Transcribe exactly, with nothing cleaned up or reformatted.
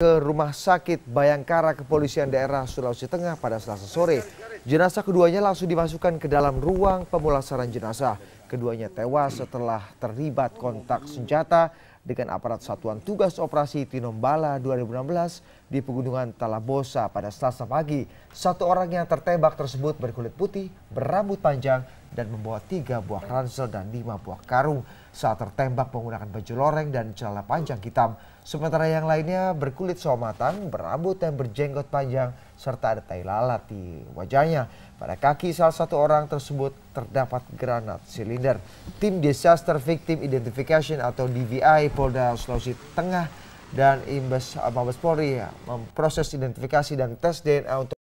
ke Rumah Sakit Bayangkara Kepolisian Daerah Sulawesi Tengah pada Selasa sore. Jenazah keduanya langsung dimasukkan ke dalam ruang pemulasaran jenazah. Keduanya tewas setelah terlibat kontak senjata dengan aparat Satuan Tugas Operasi Tinombala dua ribu enam belas di Pegunungan Talabosa pada Selasa pagi. Satu orang yang tertembak tersebut berkulit putih, berambut panjang, dan membawa tiga buah ransel dan lima buah karung. Saat tertembak menggunakan baju loreng dan celana panjang hitam. Sementara yang lainnya berkulit somatan, berambut dan berjenggot panjang, serta ada tai lalat di wajahnya. Pada kaki salah satu orang tersebut terdapat granat silinder. Tim Disaster Victim Identification atau D V I Polda Sulawesi Tengah dan Imbes Mabes Polri memproses identifikasi dan tes D N A untuk